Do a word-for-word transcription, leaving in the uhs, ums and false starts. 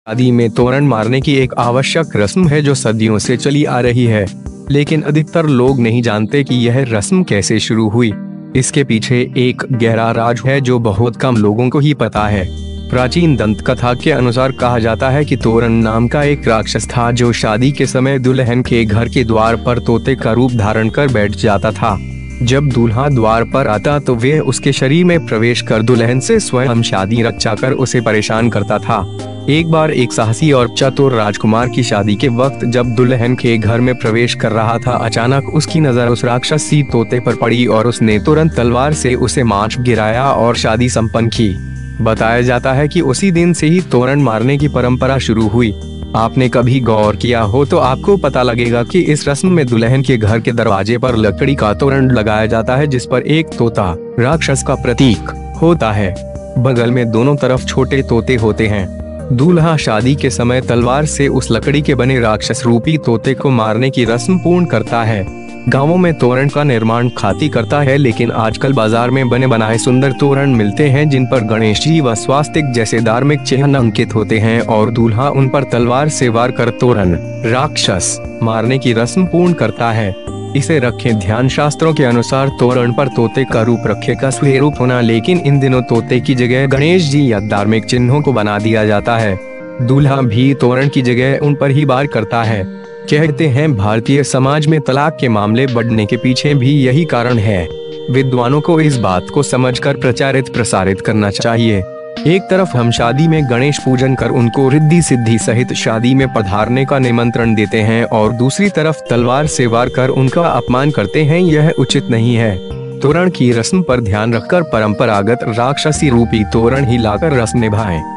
शादी में तोरण मारने की एक आवश्यक रस्म है जो सदियों से चली आ रही है, लेकिन अधिकतर लोग नहीं जानते कि यह रस्म कैसे शुरू हुई। इसके पीछे एक गहरा राज है जो बहुत कम लोगों को ही पता है। प्राचीन दंत कथा के अनुसार कहा जाता है कि तोरण नाम का एक राक्षस था जो शादी के समय दुल्हन के घर के द्वार पर तोते का रूप धारण कर बैठ जाता था। जब दूल्हा द्वार पर आता तो वह उसके शरीर में प्रवेश कर दुल्हन से स्वयं शादी रचाकर उसे परेशान करता था। एक बार एक साहसी और चतुर राजकुमार की शादी के वक्त जब दुल्हन के घर में प्रवेश कर रहा था, अचानक उसकी नजर उस राक्षसी तोते पर पड़ी और उसने तुरंत तलवार से उसे मार गिराया और शादी संपन्न की। बताया जाता है कि उसी दिन से ही तोरण मारने की परंपरा शुरू हुई। आपने कभी गौर किया हो तो आपको पता लगेगा कि इस रस्म में दुल्हन के घर के दरवाजे पर लकड़ी का तोरण लगाया जाता है जिस पर एक तोता राक्षस का प्रतीक होता है। बगल में दोनों तरफ छोटे तोते होते हैं। दूल्हा शादी के समय तलवार से उस लकड़ी के बने राक्षस रूपी तोते को मारने की रस्म पूर्ण करता है। गांवों में तोरण का निर्माण खाती करता है, लेकिन आजकल बाजार में बने बनाए सुंदर तोरण मिलते हैं जिन पर गणेश जी व स्वास्तिक जैसे धार्मिक चिन्ह अंकित होते हैं और दूल्हा उन पर तलवार से वार कर तोरण राक्षस मारने की रस्म पूर्ण करता है। इसे रखें ध्यान शास्त्रों के अनुसार तोरण पर तोते का रूप रखे का स्वरूप होना, लेकिन इन दिनों तोते की जगह गणेश जी या धार्मिक चिन्हों को बना दिया जाता है। दूल्हा भी तोरण की जगह उन पर ही वार करता है। कहते हैं भारतीय समाज में तलाक के मामले बढ़ने के पीछे भी यही कारण है। विद्वानों को इस बात को समझकर प्रचारित प्रसारित करना चाहिए। एक तरफ हम शादी में गणेश पूजन कर उनको रिद्धि सिद्धि सहित शादी में पधारने का निमंत्रण देते हैं और दूसरी तरफ तलवार से वार कर उनका अपमान करते हैं। यह उचित नहीं है। तोरण की रस्म पर ध्यान रखकर परंपरागत राक्षसी रूपी तोरण ही लाकर रस्म निभाएं।